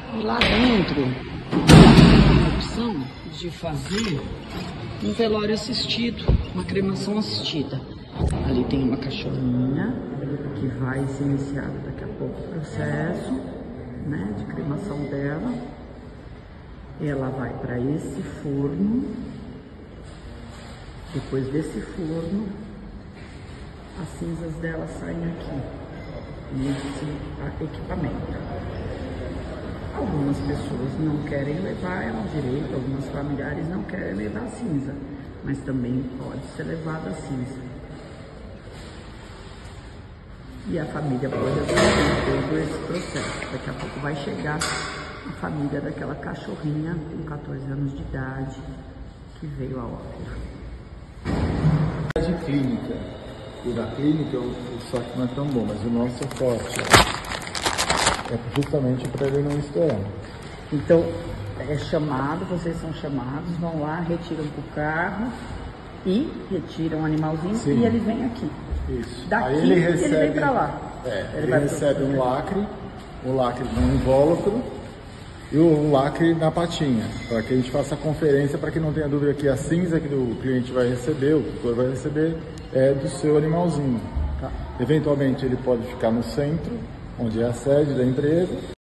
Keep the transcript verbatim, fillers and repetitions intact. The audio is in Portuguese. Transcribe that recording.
E lá dentro, tem a opção de fazer um velório assistido, uma cremação assistida. Ali tem uma cachorrinha que vai ser iniciado daqui a pouco o processo, né, de cremação dela. Ela vai para esse forno. Depois desse forno, as cinzas dela saem aqui, nesse equipamento. Algumas pessoas não querem levar, é um direito, algumas familiares não querem levar a cinza, mas também pode ser levada a cinza. E a família pode assistir todo esse processo. Daqui a pouco vai chegar a família daquela cachorrinha com quatorze anos de idade que veio a óbito. De clínica. O da clínica, o sorte não é tão bom, mas o nosso é forte. É justamente para ele não estourar. Então, é chamado, vocês são chamados, vão lá, retiram pro carro e retiram o animalzinho. Sim. E ele vem aqui. Isso. Daqui Aí ele, recebe, ele vem para lá. É, ele, ele recebe um lacre, o lacre no invólucro e o lacre na patinha, para que a gente faça a conferência, para que não tenha dúvida que a cinza que o cliente vai receber, o tutor vai receber, é do seu animalzinho. Tá? Eventualmente ele pode ficar no centro, onde é a sede da empresa.